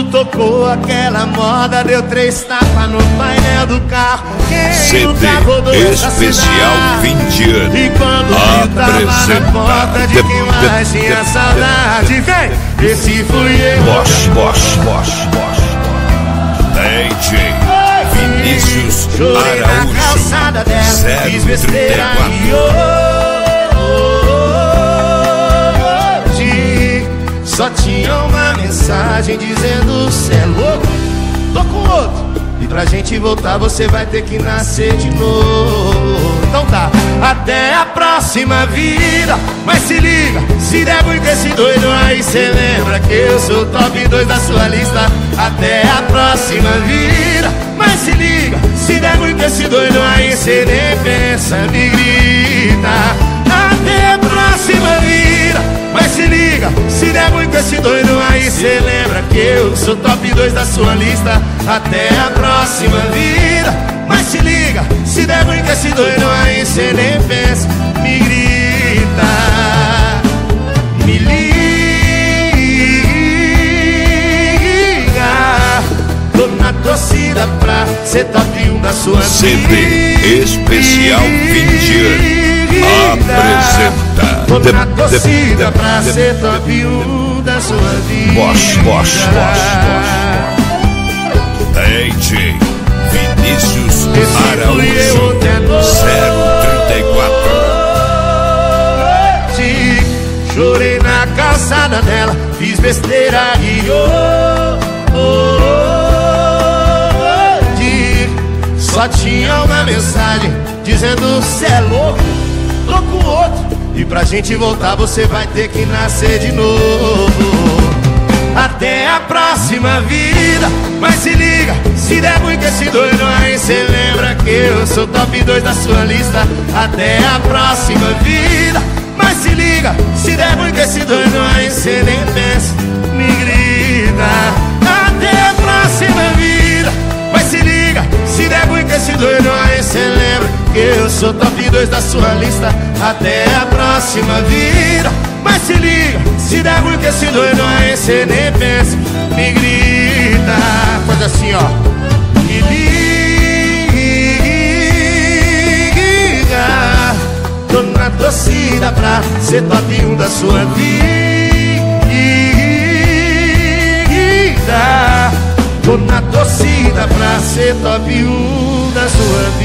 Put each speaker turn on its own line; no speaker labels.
Quando tocou aquela moda, deu 3 tapas no painel do carro. Quem nunca rodou essa
especial
cidade?
20 anos.
E quando eu tava na porta de quem mais tinha saudade, vem, esse fui eu.
Bosch. DJ Vinícius
Chorei na calçada dela, fiz besteira e hoje só tinha uma mensagem dizendo: cê é louco, tô com outro, e pra gente voltar você vai ter que nascer de novo. Então tá, até a próxima vida. Mas se liga, se der ruim com esse doido aí, cê lembra que eu sou top 2 da sua lista. Até a próxima vida. Mas se liga, se der ruim com esse doido aí, cê nem pensa, me grita. Até a próxima vida. Mas se liga, se der ruim com esse doido aí, cê lembra que eu sou top 2 da sua lista. Até a próxima vida. Mas se liga, se der ruim com esse doido aí, cê nem pensa, me grita. Me liga, tô na torcida pra ser top 1 da sua
CD especial 20 anos. Apresenta.
Tô na torcida pra ser top 1 da sua vida.
Bosch. DJ Vinícius Araújo 034.
Chorei na calçada dela, fiz besteira e só tinha uma mensagem dizendo: cê é louco, tô com outro, e pra gente voltar você vai ter que nascer de novo. Até a próxima vida. Mas se liga, se der ruim com esse doido aí, cê lembra que eu sou top 2 da sua lista. Até a próxima vida. Mas se liga, se der ruim com esse doido aí, cê nem pensa, me grita. Até a próxima vida. Mas se liga, se der ruim com esse doido aí, cê lembra que eu sou top 2 da sua lista. Até a próxima vida. Mas se liga, se der ruim com esse doido aí, cê nem pensa, me grita. Faz assim, ó. Me liga, tô na torcida pra ser top 1 da sua vida. Tô na torcida pra ser top 1 da sua vida.